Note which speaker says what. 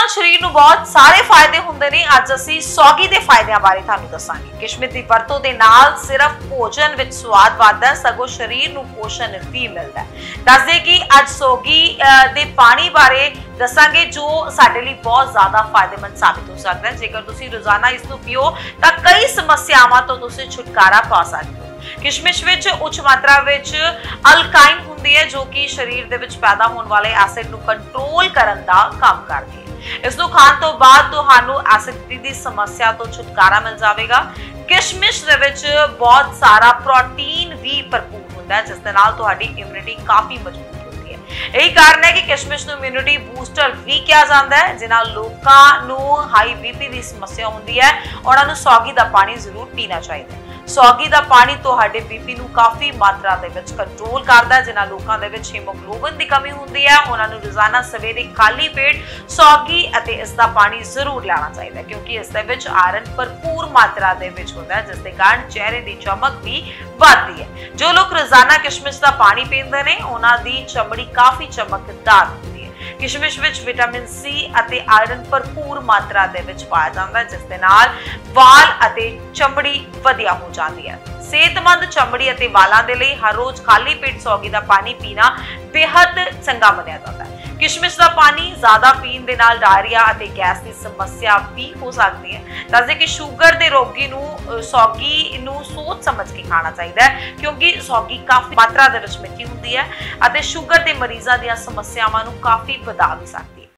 Speaker 1: ਨਾਲ ਸਰੀਰ ਨੂੰ ਬਹੁਤ ਸਾਰੇ ਫਾਇਦੇ ਹੁੰਦੇ ਨੇ। ਅੱਜ ਅਸੀਂ ਸੌਗੀ ਦੇ ਫਾਇਦਿਆਂ ਬਾਰੇ ਤੁਹਾਨੂੰ ਦੱਸਾਂਗੇ। ਕਿਸ਼ਮਿਸ਼ ਦੀ ਵਰਤੋਂ ਦੇ ਨਾਲ ਸਿਰਫ ਭੋਜਨ ਵਿੱਚ ਸਵਾਦ ਵੱਧਦਾ, ਸਗੋਂ ਸਰੀਰ ਨੂੰ ਪੋਸ਼ਣ ਵੀ ਮਿਲਦਾ ਹੈ। ਦੱਸਦੇ ਕਿ ਅੱਜ ਸੌਗੀ ਦੇ ਪਾਣੀ ਬਾਰੇ ਦੱਸਾਂਗੇ ਜੋ ਸਾਡੇ ਲਈ ਬਹੁਤ ਜ਼ਿਆਦਾ ਫਾਇदेमंद ਸਾਬਿਤ ਹੋ ਸਕਦਾ ਹੈ। ਜੇਕਰ ਤੁਸੀਂ ਰੋਜ਼ਾਨਾ ਇਸ ਨੂੰ ਪੀਓ ਤਾਂ ਕਈ ਸਮੱਸਿਆਵਾਂ ਤੋਂ ਤੁਸੀਂ ਛੁਟਕਾਰਾ ਪਾ ਸਕਦੇ ਹੋ। किशमिश विच उच्च मात्रा विच अल्काइन हुंदी है जो कि शरीर दे विच पैदा होने वाले एसिड नूं कंट्रोल करन दा काम करदी है। इस नूं खाण तो बाद तुहानूं एसिडिटी दी समस्या तो छुटकारा मिल जाएगा। किशमिश दे विच बहुत सारा प्रोटीन भी भरपूर हुंदा है जिस दे नाल तुहाडी इम्यूनिटी काफी मजबूत होती है। यही कारण है कि किशमिश नूं इम्यूनिटी बूस्टर भी कहा जाता है। जिन्हां लोकां नूं हाई बीपी दी समस्या हुंदी है उन्हां नूं सौगी दा पानी जरूर पीना चाहिए। सौगी दा पानी तुहाडे बीपी नूं काफी मात्रा दे विच कंट्रोल करदा है। जिन्हां लोकां दे विच हीमोग्लोबिन दी कमी हुंदी है उन्हां नूं रोजाना सवेरे खाली पेट सौगी अते इस दा पानी जरूर लेना चाहिए क्योंकि इस दे विच आयरन भरपूर मात्रा दे विच हुंदा है जिस दे कारण चेहरे दी चमक भी वधदी है। जो लोग रोजाना किशमिश दा पानी पींदे ने उन्हां दी चमड़ी काफी चमकदार हुंदी है। किशमिश विच विटामिन सी अते आयरन भरपूर मात्रा दे विच पाया जाता है जिस दे नाल वाल अते चमड़ी वधिया हो जाती है। सेहतमंद चमड़ी अते वालां दे लई हर रोज खाली पेट सौगी दा पानी पीना बेहद चंगा मनिया जाता है। किशमिश का पानी ज्यादा पीण दे नाल डायरिया अते गैस की समस्या भी हो सकती है। दसदे कि शुगर के रोगी नूं सौगी नूं सोच समझ के खाना चाहिए क्योंकि सौगी काफी मात्रा दे विच मिठी हुंदी है अते शुगर के मरीज़ां दीआं समस्यावां नूं काफी वधा भी सकदी है।